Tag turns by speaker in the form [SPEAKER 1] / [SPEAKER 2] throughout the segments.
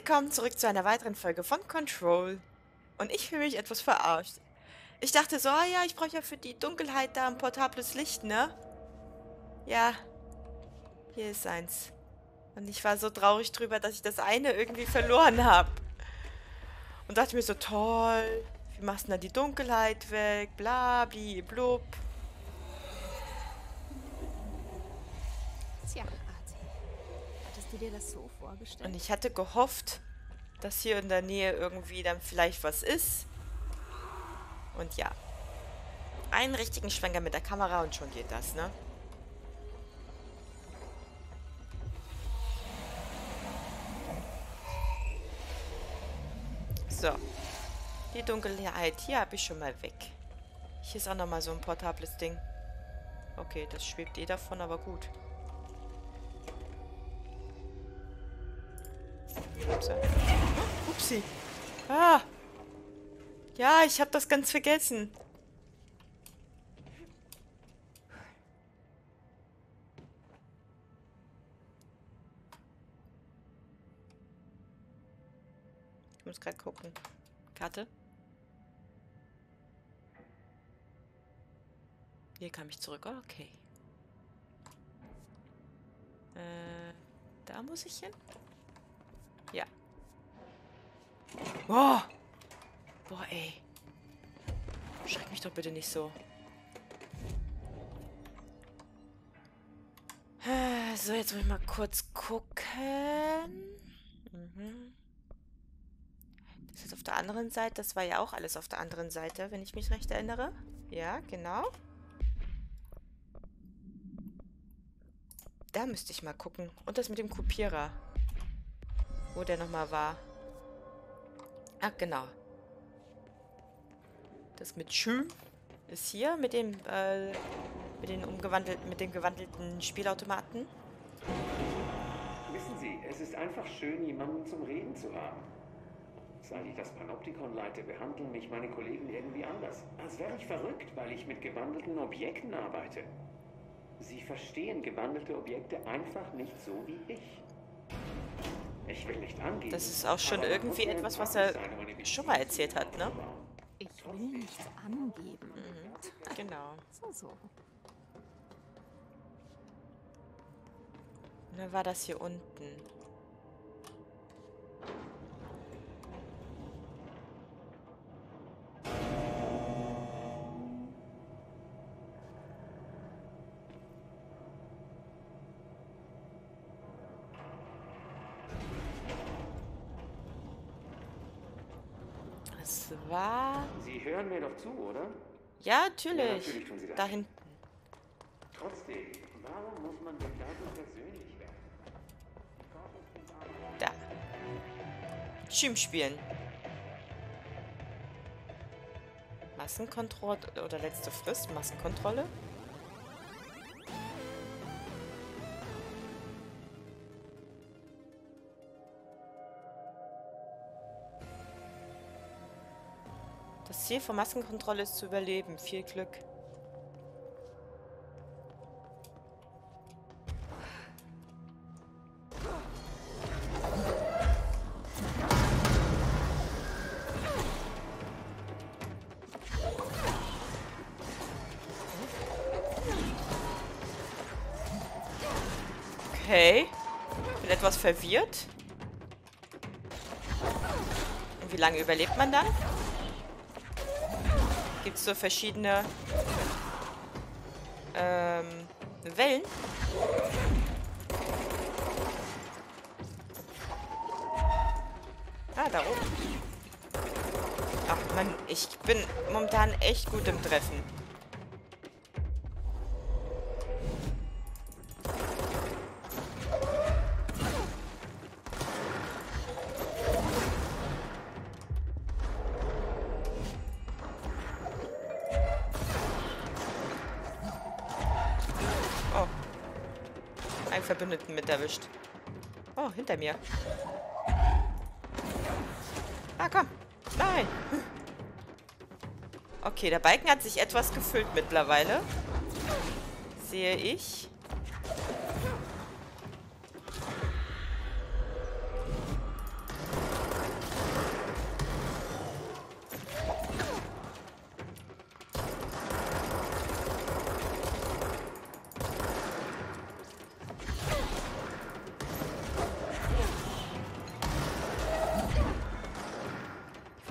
[SPEAKER 1] Willkommen zurück zu einer weiteren Folge von Control. Und ich fühle mich etwas verarscht. Ich dachte so, ah ja, ich brauche ja für die Dunkelheit da ein portables Licht, ne? Ja, hier ist eins. Und ich war so traurig drüber, dass ich das eine irgendwie verloren habe. Und dachte mir so, toll, wie machst du denn da die Dunkelheit weg? Bla, bli, blub.
[SPEAKER 2] Tja, Arti, hattest du dir das so vorgestellt?
[SPEAKER 1] Und ich hatte gehofft, dass hier in der Nähe irgendwie dann vielleicht was ist. Und ja, einen richtigen Schwenker mit der Kamera und schon geht das, ne? So, die Dunkelheit hier habe ich schon mal weg. Hier ist auch nochmal so ein portables Ding. Okay, das schwebt eh davon, aber gut. Upsa. Upsi. Ah. Ja, ich habe das ganz vergessen. Ich muss gerade gucken. Karte. Hier kam ich zurück. Okay. Da muss ich hin? Ja. Oh. Boah, ey. Schreck mich doch bitte nicht so. So, jetzt muss ich mal kurz gucken. Das ist auf der anderen Seite. Das war ja auch alles auf der anderen Seite, wenn ich mich recht erinnere. Ja, genau. Da müsste ich mal gucken. Und das mit dem Kopierer. Wo der nochmal war. Ach, genau. Das mit Schü ist hier mit dem, mit dem gewandelten Spielautomaten.
[SPEAKER 3] Wissen Sie, es ist einfach schön, jemanden zum Reden zu haben. Seit ich das Panoptikon leite, behandeln mich meine Kollegen irgendwie anders. Als wäre ich verrückt, weil ich mit gewandelten Objekten arbeite. Sie verstehen gewandelte Objekte einfach nicht so wie ich. Ich will nicht angeben.
[SPEAKER 1] Das ist auch schon irgendwie etwas, was er schon mal erzählt hat, ne?
[SPEAKER 2] Ich will nichts angeben.
[SPEAKER 1] Genau.
[SPEAKER 2] So.
[SPEAKER 1] Und dann war das hier unten. Das war...
[SPEAKER 3] Sie hören mir doch zu, oder?
[SPEAKER 1] Ja,
[SPEAKER 3] Ja,
[SPEAKER 1] natürlich.
[SPEAKER 3] natürlich tun Sie das.
[SPEAKER 1] Da hinten.
[SPEAKER 3] Trotzdem, warum muss man denn da so persönlich werden?
[SPEAKER 1] Da. Schim spielen. Massenkontrolle oder letzte Frist. Massenkontrolle. Das Ziel von Massenkontrolle ist zu überleben. Viel Glück. Okay. Bin etwas verwirrt. Und wie lange überlebt man dann? Gibt es so verschiedene Wellen? Ah, da oben. Ach Mann, ich bin momentan echt gut im Treffen. Oh. Einen Verbündeten mit erwischt. Oh, hinter mir. Ah, komm. Nein. Okay, der Balken hat sich etwas gefüllt mittlerweile. Sehe ich.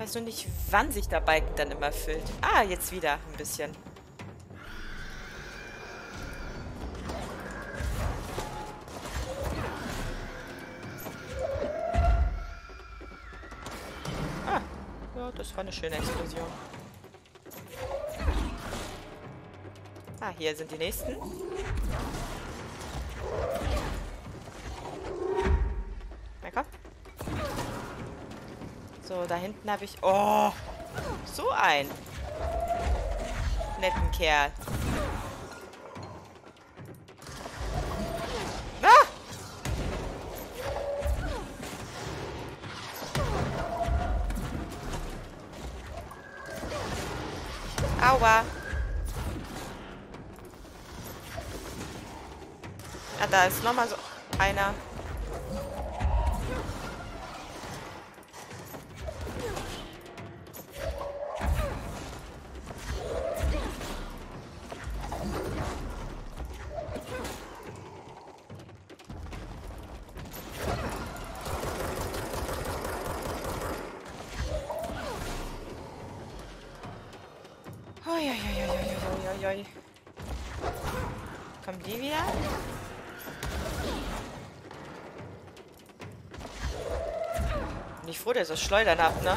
[SPEAKER 1] weiß nur nicht, wann sich der Balken dann immer füllt. Ah, jetzt wieder ein bisschen. Ah, ja, das war eine schöne Explosion. Ah, hier sind die nächsten. Na komm. So, da hinten habe ich... Oh! So ein netten Kerl. Ah! Aua. Ah, da ist nochmal so einer. Uiuiuiuiuiui. Kommen die wieder? Bin ich froh, dass ich das Schleudern hab, ne?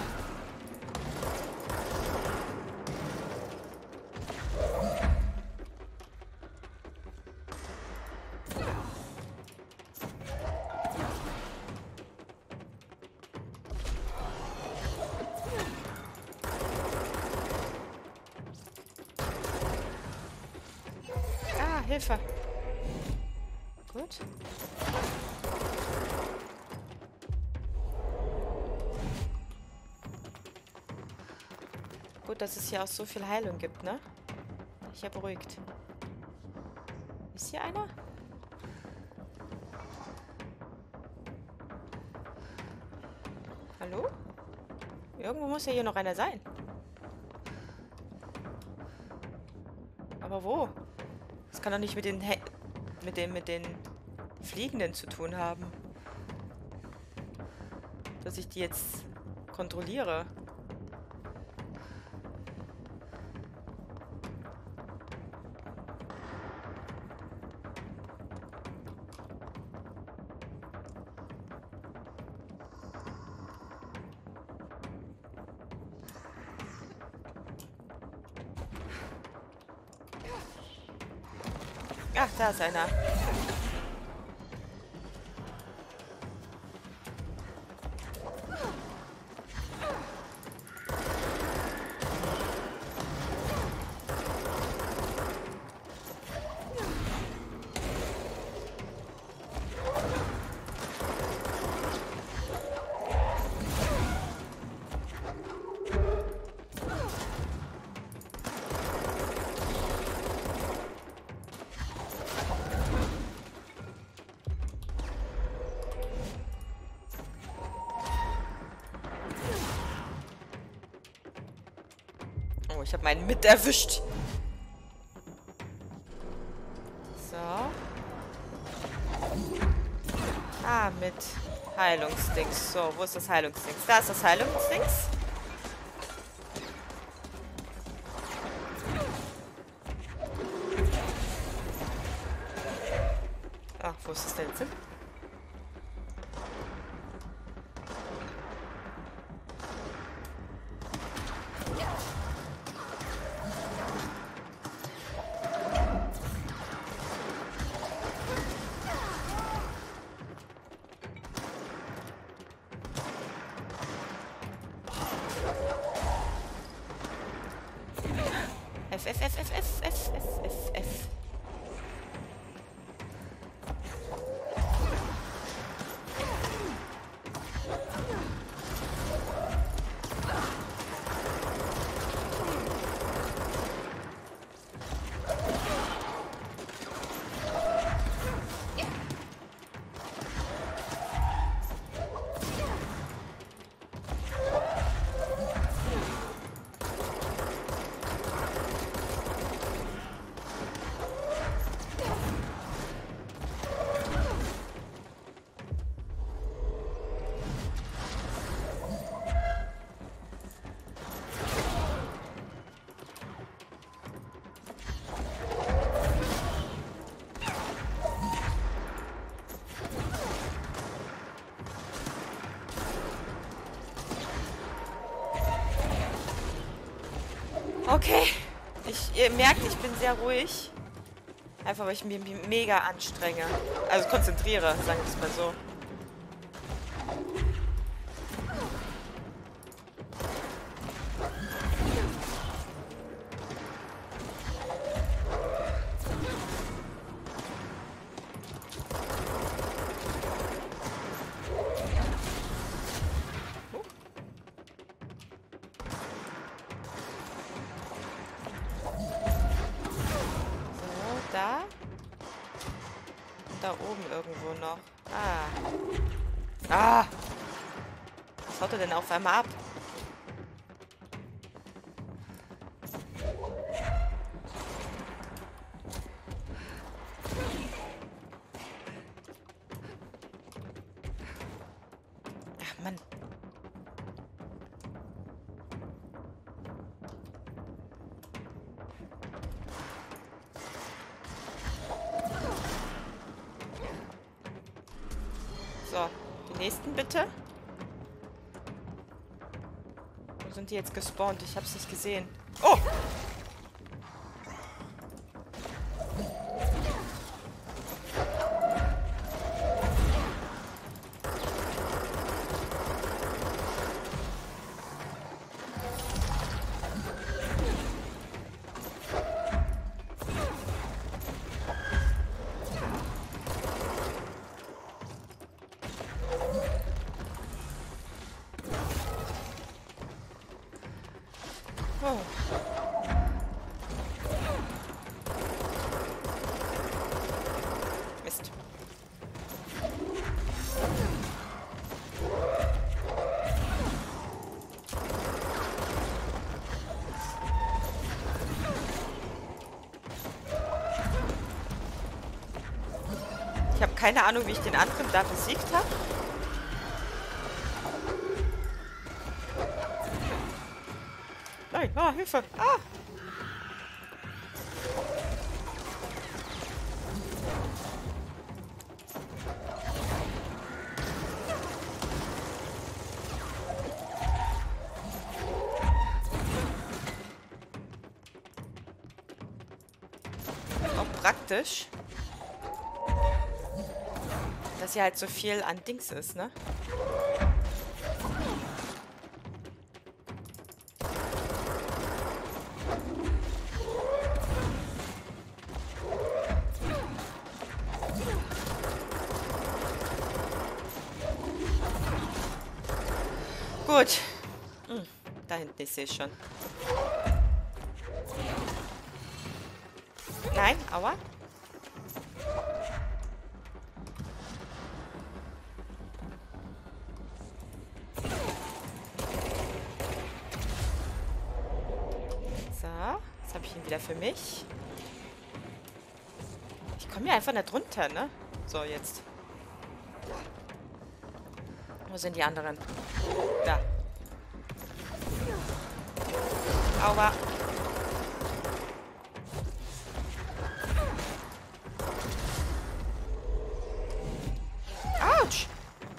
[SPEAKER 1] Ah, Hilfe. Gut. Gut, dass es hier auch so viel Heilung gibt, ne? Ich ja beruhigt. Ist hier einer? Hallo? Irgendwo muss ja hier noch einer sein. Aber wo? Das kann doch nicht mit den mit den Fliegenden zu tun haben. Dass ich die jetzt kontrolliere. Ach, da ist einer. Oh, ich habe meinen mit erwischt. So. Ah, mit Heilungsdings. So, wo ist das Heilungsdings? Da ist das Heilungsdings. Ach, wo ist das denn jetzt hin? F, F, F, F, F, F, F, F, F. Okay. Ihr merkt, ich bin sehr ruhig. Einfach, weil ich mich mega anstrenge. Also konzentriere, sagen wir es mal so. Da. Und da oben irgendwo noch. Ah. Ah! Was haut er denn auf einmal ab? Ach, Mann. So, die nächsten bitte. Wo sind die jetzt gespawnt? Ich hab's nicht gesehen. Oh! Oh. Mist. Ich habe keine Ahnung, wie ich den anderen da besiegt habe. Nein, ah, Hilfe! Ah! Auch praktisch, dass hier halt so viel an Dings ist, ne? Gut. Da hinten, ich sehe es schon. Nein, aua. So, jetzt habe ich ihn wieder für mich. Ich komme hier einfach nicht runter, ne? So, jetzt. Wo sind die anderen? Da. Aua. Autsch.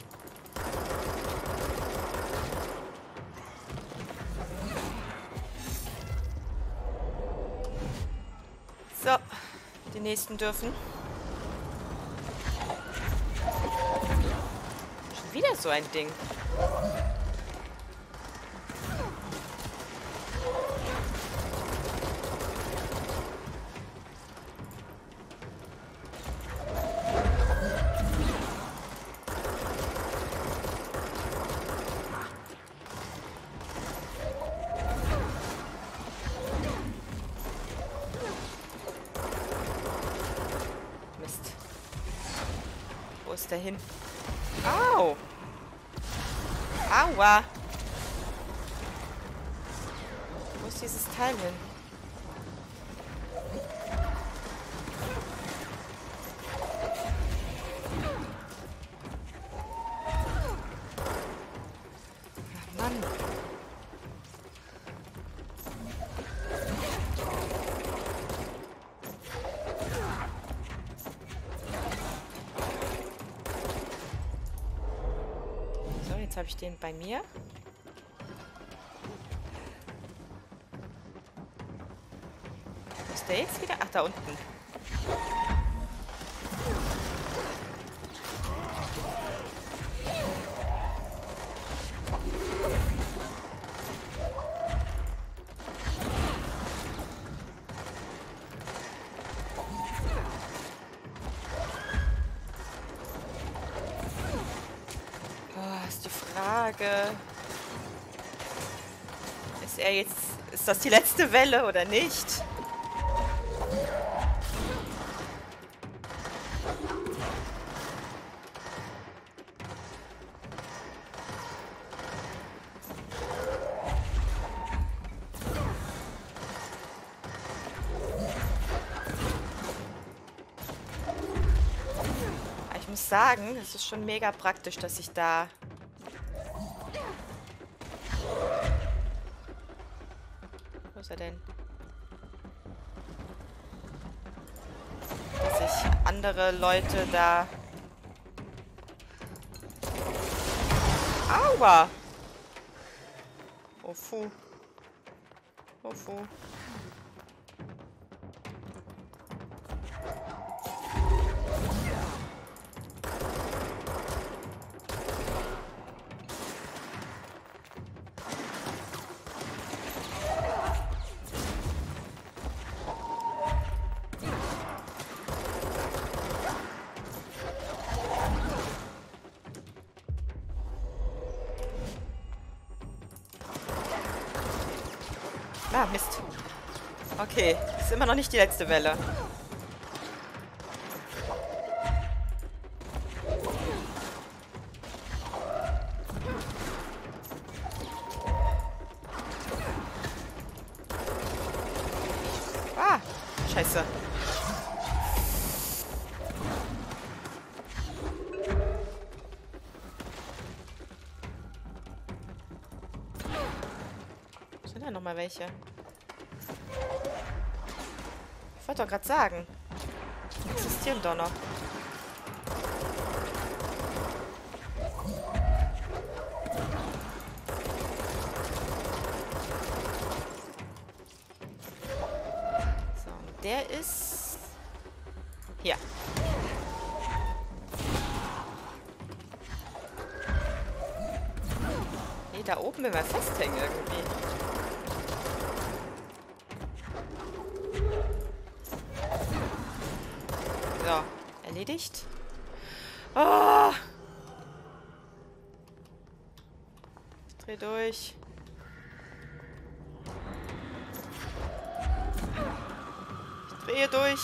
[SPEAKER 1] So, die nächsten dürfen. Schon wieder so ein Ding. Mist. Wo ist der hin? Au! Aua! Wo ist dieses Teil hin? Ach, Mann. So, jetzt habe ich den bei mir. ist der jetzt wieder? Ach, da unten. Oh, ist die Frage. Ist er jetzt... Ist das die letzte Welle oder nicht? Ich muss sagen, es ist schon mega praktisch, dass ich da... Wo ist er denn? Dass ich andere Leute da... Aua! Oh, fu. Oh, fu. Ah, Mist. Okay, ist immer noch nicht die letzte Welle. Ah, scheiße. Sind da noch mal welche? Ich wollte doch gerade sagen. Die existieren doch noch. So, und der ist... Hier. Nee, da oben will man festhängen irgendwie. So, erledigt. Oh! Ich dreh durch. Ich drehe durch.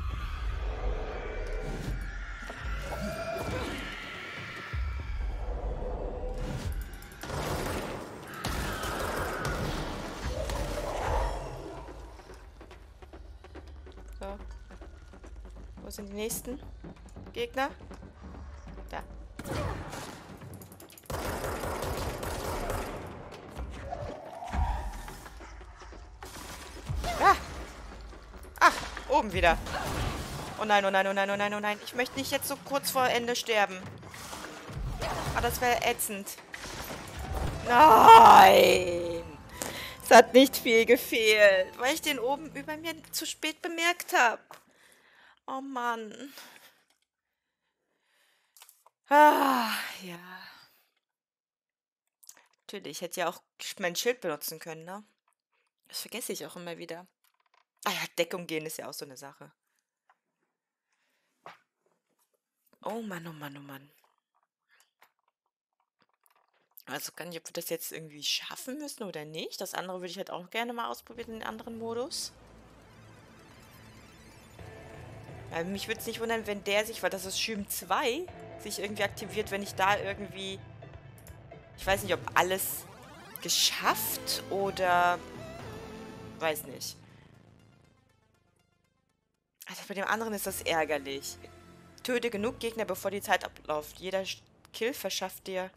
[SPEAKER 1] So. Wo sind die nächsten Gegner? Da. Ah! Ach, oben wieder. Oh nein, oh nein, oh nein, oh nein, oh nein. Ich möchte nicht jetzt so kurz vor Ende sterben. Ah, das wäre ätzend. Nein! Es hat nicht viel gefehlt, weil ich den oben über mir zu spät bemerkt habe. Oh Mann. Ah, ja. Natürlich, ich hätte ja auch mein Schild benutzen können, ne? Das vergesse ich auch immer wieder. Ah ja, Deckung gehen ist ja auch so eine Sache. Oh Mann, oh Mann, oh Mann. Also kann ich, ob wir das jetzt irgendwie schaffen müssen oder nicht. Das andere würde ich halt auch gerne mal ausprobieren, den anderen Modus. Mich würde es nicht wundern, wenn der sich, weil das ist Schirm 2, sich irgendwie aktiviert, wenn ich da irgendwie... Ich weiß nicht, ob alles geschafft oder... Weiß nicht. Also bei dem anderen ist das ärgerlich. Töte genug Gegner, bevor die Zeit abläuft. Jeder Kill verschafft dir...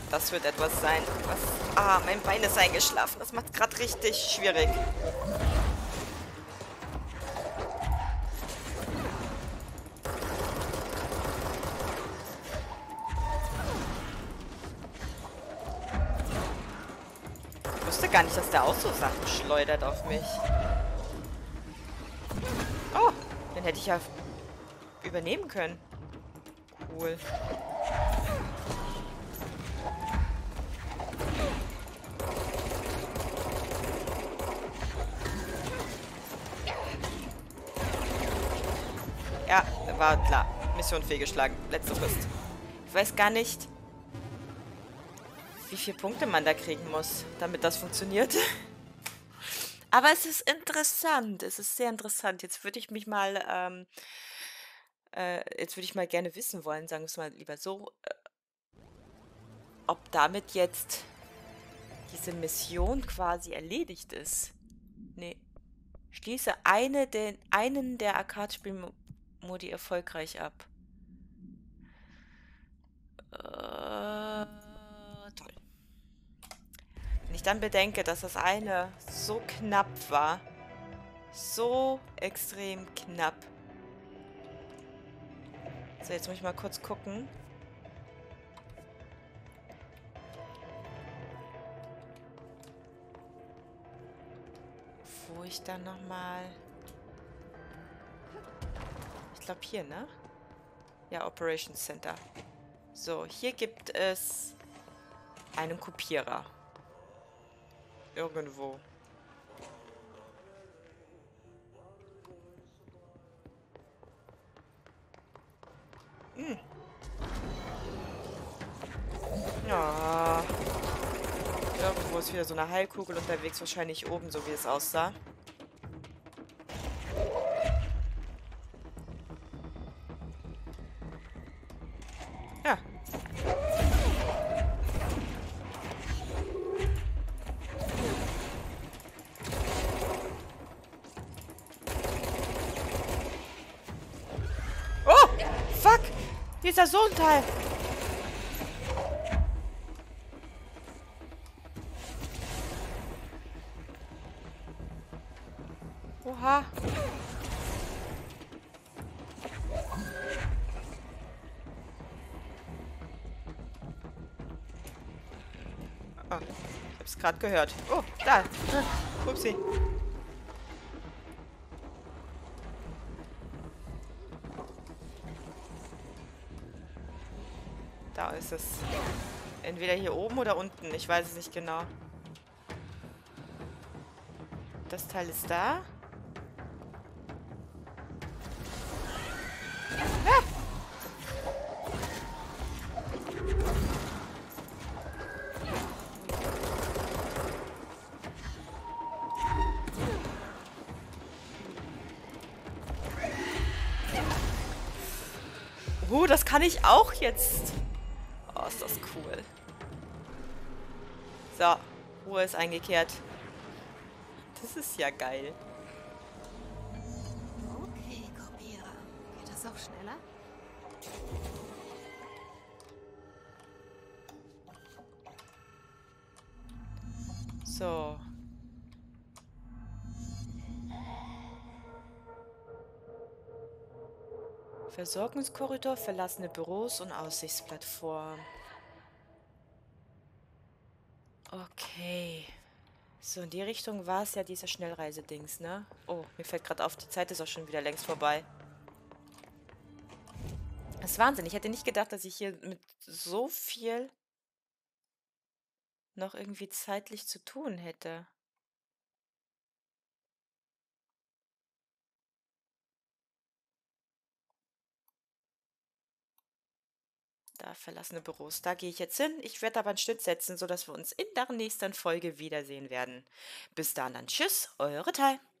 [SPEAKER 1] Das wird etwas sein. Was? Ah, mein Bein ist eingeschlafen. Das macht gerade richtig schwierig. Ich wusste gar nicht, dass der auch so Sachen schleudert auf mich. Oh, den hätte ich ja übernehmen können. Cool. Ja, war klar. Mission fehlgeschlagen. Letzte Frist. Ich weiß gar nicht, wie viele Punkte man da kriegen muss, damit das funktioniert. Aber es ist interessant. Es ist sehr interessant. Jetzt würde ich mich mal, jetzt würde ich mal gerne wissen wollen, sagen wir es mal lieber so, ob damit jetzt diese Mission quasi erledigt ist. Nee. Schließe einen der Arcade-Spielmodi erfolgreich ab. Toll. Wenn ich dann bedenke, dass das eine so knapp war, so extrem knapp. So, jetzt muss ich mal kurz gucken. Wo ich dann nochmal... Ich glaube hier, ne? Ja, Operations Center. So, hier gibt es einen Kopierer. Irgendwo. Hm. Ja. Irgendwo ist wieder so eine Heilkugel unterwegs, wahrscheinlich oben, so wie es aussah. Ja. Oh! Fuck! Hier ist ja so ein Teil. Oha. Oh, ich hab's gerade gehört. Oh, da. Upsi. Da ist es. Entweder hier oben oder unten. Ich weiß es nicht genau. Das Teil ist da. Ah! Das kann ich auch jetzt. Oh, ist das cool. So, Ruhe ist eingekehrt. Das ist ja geil.
[SPEAKER 2] Okay, Kopierer. Geht das auch schneller?
[SPEAKER 1] So. Versorgungskorridor, verlassene Büros und Aussichtsplattform. Okay. So, in die Richtung war es ja dieser Schnellreisedings, ne? Oh, mir fällt gerade auf, die Zeit ist auch schon wieder längst vorbei. Das ist Wahnsinn. Ich hätte nicht gedacht, dass ich hier mit so viel noch irgendwie zeitlich zu tun hätte. Da verlassene Büros. Da gehe ich jetzt hin. Ich werde aber einen Schnitt setzen, sodass wir uns in der nächsten Folge wiedersehen werden. Bis dann, tschüss, eure Tai.